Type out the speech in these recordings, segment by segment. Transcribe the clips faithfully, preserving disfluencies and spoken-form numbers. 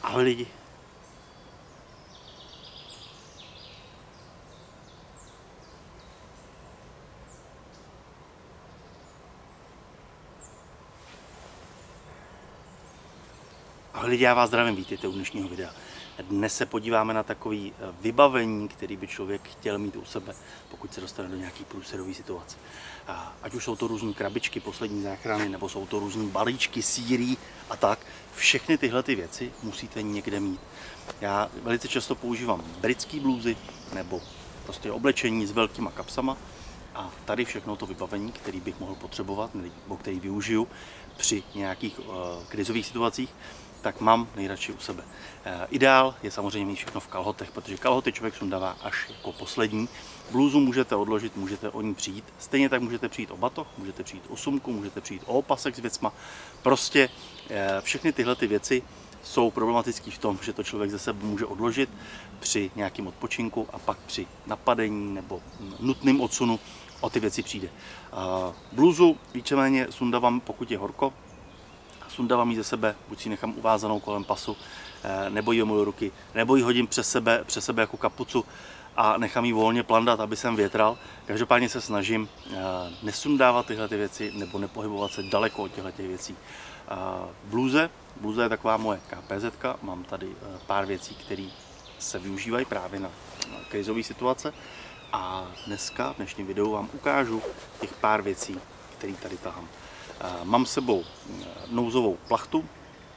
Ahoj lidi. Ahoj lidi, já vás zdravím, vítejte u dnešního videa. Dnes se podíváme na takové vybavení, který by člověk chtěl mít u sebe, pokud se dostane do nějaké průserové situace. Ať už jsou to různé krabičky, poslední záchrany, nebo jsou to různé balíčky, sýrí a tak. Všechny tyhle ty věci musíte někde mít. Já velice často používám britské blůzy nebo prostě oblečení s velkýma kapsama. A tady všechno to vybavení, který bych mohl potřebovat, nebo který využiju při nějakých uh, krizových situacích, tak mám nejradši u sebe. E, ideál je samozřejmě mít všechno v kalhotech, protože kalhoty člověk sundává až jako poslední. Blůzu můžete odložit, můžete o ní přijít. Stejně tak můžete přijít o batoh, můžete přijít o sumku, můžete přijít o opasek s věcma. Prostě e, všechny tyhle ty věci jsou problematické v tom, že to člověk ze sebe může odložit při nějakém odpočinku a pak při napadení nebo nutném odsunu o ty věci přijde. E, blůzu víceméně sundávám, pokud je horko. Sundávám ji ze sebe, buď si nechám uvázanou kolem pasu, nebo ji omyju ruky, nebo ji hodím přes sebe, přes sebe jako kapucu a nechám ji volně plandat, aby jsem větral. Každopádně se snažím nesundávat tyhle ty věci nebo nepohybovat se daleko od těchto věcí. Blůze, blůze je taková moje K P Z ka, mám tady pár věcí, které se využívají právě na krizové situace a dneska v dnešním videu vám ukážu těch pár věcí, které tady tahám. Mám s sebou nouzovou plachtu.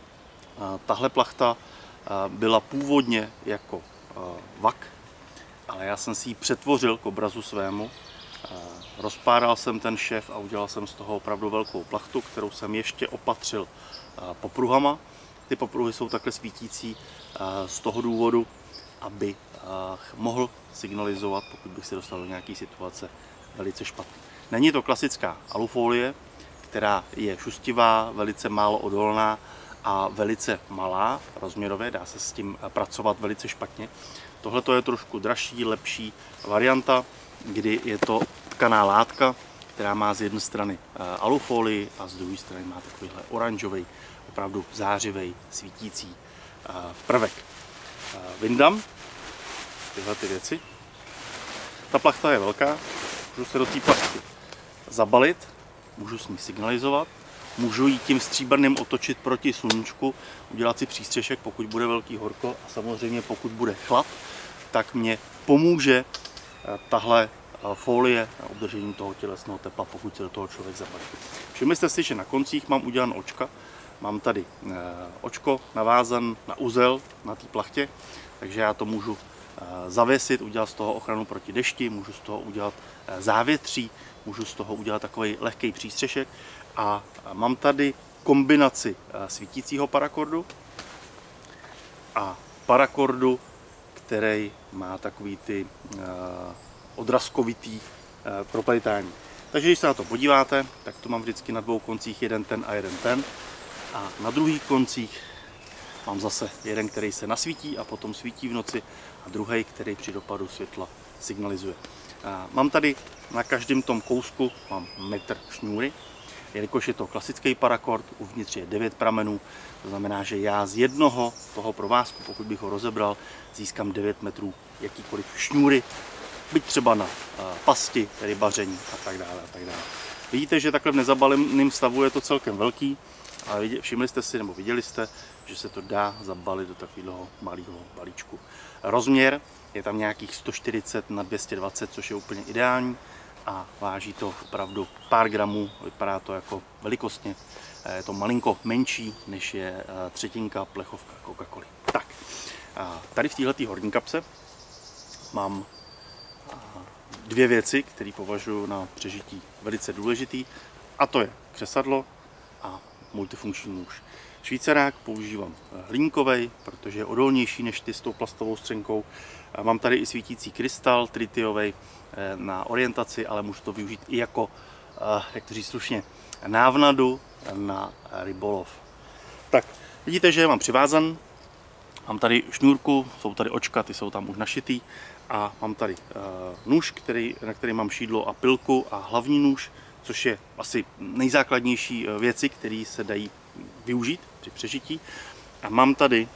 Tahle plachta byla původně jako vak, ale já jsem si ji přetvořil k obrazu svému. Rozpáral jsem ten šéf a udělal jsem z toho opravdu velkou plachtu, kterou jsem ještě opatřil popruhama. Ty popruhy jsou takhle svítící z toho důvodu, aby mohl signalizovat, pokud bych se dostal do nějaké situace velice špatně. Není to klasická alufolie, která je šustivá, velice málo odolná a velice malá rozměrově, dá se s tím pracovat velice špatně. Tohle je trošku dražší, lepší varianta, kdy je to tkaná látka, která má z jedné strany alufolii a z druhé strany má takovýhle oranžový, opravdu zářivý, svítící prvek. Vyndám tyhle ty věci. Ta plachta je velká, můžu se do té plachty zabalit. Můžu s ní signalizovat, můžu ji tím stříbrným otočit proti sluníčku, udělat si přístřešek, pokud bude velký horko a samozřejmě pokud bude chlad, tak mě pomůže tahle folie na udržení toho tělesného tepla, pokud se do toho člověk zabalí. Všimli jste si, že na koncích mám udělan očka, mám tady očko navázan na uzel na té plachtě, takže já to můžu zavěsit, udělat z toho ochranu proti dešti, můžu z toho udělat závětří, můžu z toho udělat takový lehký přístřešek a mám tady kombinaci svítícího parakordu a parakordu, který má takový ty odrazkovitý proplejtání. Takže když se na to podíváte, tak to mám vždycky na dvou koncích jeden ten a jeden ten a na druhých koncích mám zase jeden, který se nasvítí a potom svítí v noci a druhý, který při dopadu světla signalizuje. Mám tady na každém tom kousku mám metr šňůry, jelikož je to klasický parakord, uvnitř je devět pramenů, to znamená, že já z jednoho toho provázku, pokud bych ho rozebral, získám devět metrů jakýkoliv šňůry, byť třeba na pasti, rybaření a tak dále a tak dále. Vidíte, že takhle v nezabaleném stavu je to celkem velký, ale všimli jste si nebo viděli jste, že se to dá zabalit do takového malého balíčku. Rozměr je tam nějakých sto čtyřicet na dvě stě dvacet, což je úplně ideální a váží to opravdu pár gramů, vypadá to jako velikostně. Je to malinko menší, než je třetinka plechovka Coca-Coly. Tak, tady v této horní kapse mám dvě věci, které považuji na přežití velice důležitý, a to je křesadlo a multifunkční nůž. Švýcarák používám hliníkovej, protože je odolnější než ty s tou plastovou střenkou. Mám tady i svítící krystal tritiovej na orientaci, ale můžu to využít i jako, jak to říct slušně, návnadu na rybolov. Tak, vidíte, že mám přivázan, mám tady šňůrku, jsou tady očka, ty jsou tam už našitý a mám tady nůž, který, na který mám šídlo a pilku a hlavní nůž, což je asi nejzákladnější věci, které se dají využít při přežití. A mám tady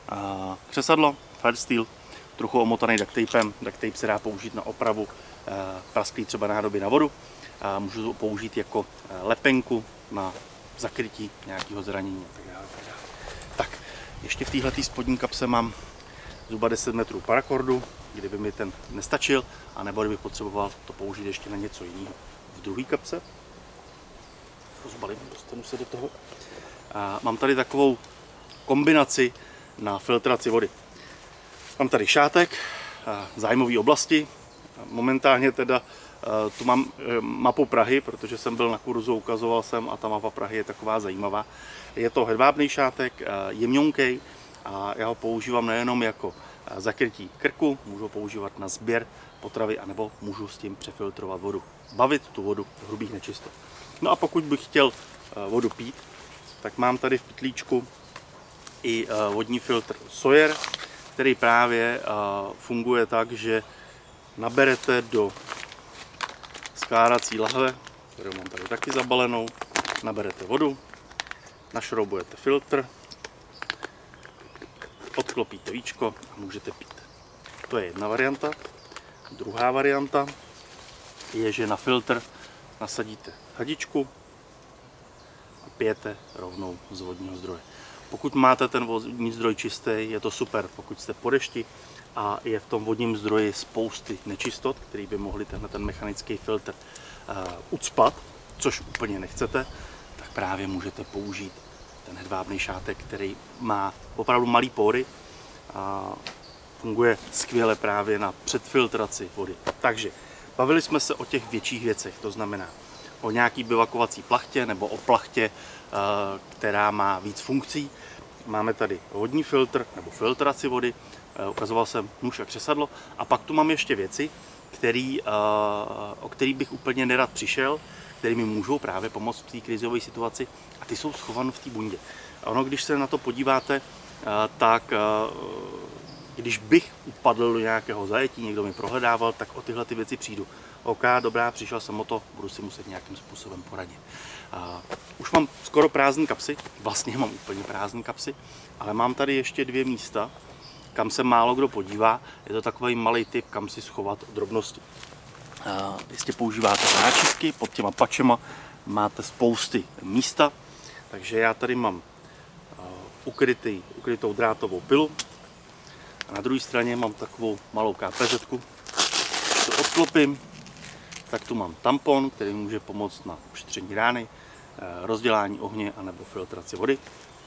Křesadlo, Firesteel, trochu omotaný duct tapem. Duct tape se dá použít na opravu prasklý třeba nádoby na vodu. Můžu to použít jako lepenku na zakrytí nějakého zranění a tak dále. Tak, ještě v téhle spodní kapse mám zhruba deset metrů parakordu, kdyby mi ten nestačil, anebo kdybych potřeboval to použít ještě na něco jiného. V druhé kapse rozbalím, dostanu se do toho. A mám tady takovou kombinaci na filtraci vody. Mám tady šátek, zájmové oblasti. Momentálně teda tu mám mapu Prahy, protože jsem byl na kurzu, ukazoval jsem a ta mapa Prahy je taková zajímavá. Je to hedvábný šátek, jemňonkej a já ho používám nejenom jako zakrytí krku, můžu ho používat na sběr potravy, anebo můžu s tím přefiltrovat vodu. Bavit tu vodu hrubých nečistot. No a pokud bych chtěl vodu pít, tak mám tady v pytlíčku i vodní filtr Sawyer, který právě funguje tak, že naberete do skládací lahve, kterou mám tady taky zabalenou, naberete vodu, našroubujete filtr, odklopíte víčko a můžete pít. To je jedna varianta. Druhá varianta je, že na filtr nasadíte hadičku a pijete rovnou z vodního zdroje. Pokud máte ten vodní zdroj čistý, je to super. Pokud jste po dešti a je v tom vodním zdroji spousty nečistot, který by mohli tenhle ten mechanický filtr uh, ucpat, což úplně nechcete, tak právě můžete použít ten hedvábný šátek, který má opravdu malý pory a funguje skvěle právě na předfiltraci vody. Takže bavili jsme se o těch větších věcech, to znamená o nějaký bivakovací plachtě nebo o plachtě, která má víc funkcí. Máme tady vodní filtr nebo filtraci vody, ukazoval jsem nůž a křesadlo a pak tu mám ještě věci, který, o kterých bych úplně nerad přišel, které mi můžou právě pomoct v té krizové situaci a ty jsou schované v té bundě. A ono, když se na to podíváte, tak když bych upadl do nějakého zajetí, někdo mi prohledával, tak o tyhle ty věci přijdu. OK, dobrá, přišel jsem o to, budu si muset nějakým způsobem poradit. Uh, už mám skoro prázdné kapsy, vlastně mám úplně prázdné kapsy, ale mám tady ještě dvě místa, kam se málo kdo podívá. Je to takový malý tip, kam si schovat drobnosti. Uh, jestli používáte náčistky, pod těma pačema máte spousty místa, takže já tady mám uh, ukrytý, ukrytou drátovou pilu. A na druhé straně mám takovou malou kápeřetku. Když to odklopím, tak tu mám tampon, který může pomoct na ušetření rány, rozdělání ohně anebo filtraci vody.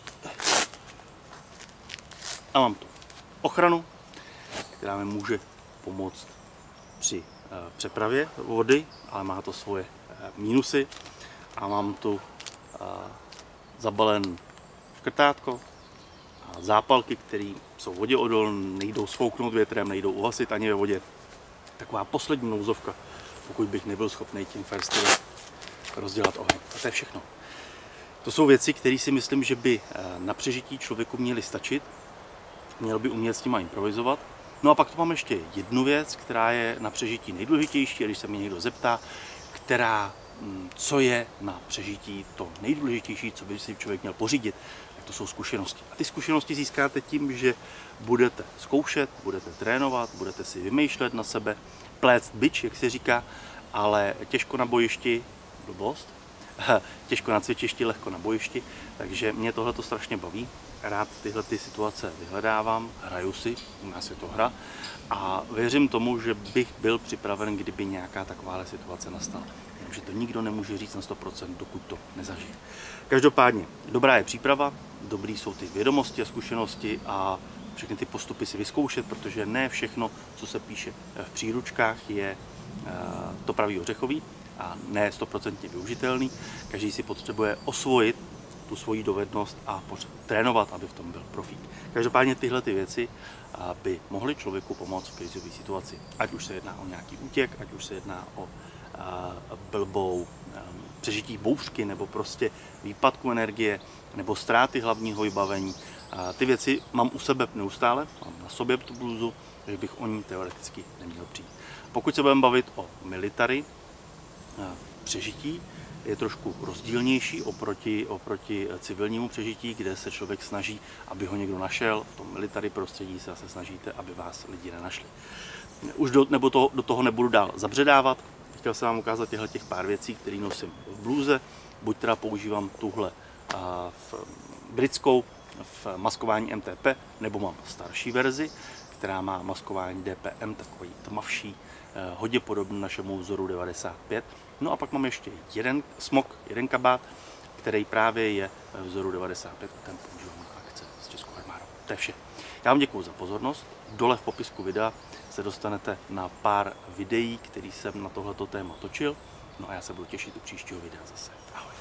A mám tu ochranu, která mi může pomoct při přepravě vody, ale má to svoje mínusy. A mám tu zabalen škrtátko a zápalky, které jsou voděodolné, nejdou sfouknout větrem, nejdou uhasit ani ve vodě. Taková poslední nouzovka, pokud bych nebyl schopný tím Firesteelem rozdělat oheň. A to je všechno. To jsou věci, které si myslím, že by na přežití člověku měly stačit. Měl by umět s nima improvizovat. No a pak tu mám ještě jednu věc, která je na přežití nejdůležitější, a když se mě někdo zeptá, která, co je na přežití to nejdůležitější, co by si člověk měl pořídit, tak to jsou zkušenosti. A ty zkušenosti získáte tím, že budete zkoušet, budete trénovat, budete si vymýšlet na sebe, pléct bič, jak se říká, ale těžko na bojišti, blbost, těžko na cvičišti, lehko na bojišti, takže mě tohle to strašně baví. Rád tyhle ty situace vyhledávám, hraju si, u nás je to hra a věřím tomu, že bych byl připraven, kdyby nějaká takováhle situace nastala. Že to nikdo nemůže říct na sto procent, dokud to nezažije. Každopádně, dobrá je příprava, dobrý jsou ty vědomosti a zkušenosti a všechny ty postupy si vyzkoušet, protože ne všechno, co se píše v příručkách, je to pravý ořechový a ne sto procent využitelný. Každý si potřebuje osvojit tu svoji dovednost a trénovat, aby v tom byl profík. Každopádně tyhle ty věci by mohly člověku pomoct v krizové situaci. Ať už se jedná o nějaký útěk, ať už se jedná o blbou přežití bouřky, nebo prostě výpadku energie, nebo ztráty hlavního vybavení. Ty věci mám u sebe neustále, mám na sobě tu blůzu, takže bych o ní teoreticky neměl přijít. Pokud se budeme bavit o military, přežití, je trošku rozdílnější oproti, oproti civilnímu přežití, kde se člověk snaží, aby ho někdo našel. V tom military prostředí se zase snažíte, aby vás lidi nenašli. Už do, nebo to, do toho nebudu dál zabředávat. Chtěl jsem vám ukázat těchto těch pár věcí, které nosím v blůze. Buď teda používám tuhle a, v britskou v maskování M T P, nebo mám starší verzi, která má maskování D P M, takový tmavší, hodně podobný našemu vzoru devadesát pět. No a pak mám ještě jeden smok, jeden kabát, který právě je vzoru devadesát pět a ten používám na akce s Českou armádou. To je vše. Já vám děkuji za pozornost. Dole v popisku videa se dostanete na pár videí, který jsem na tohleto téma točil. No a já se budu těšit u příštího videa zase. Ahoj.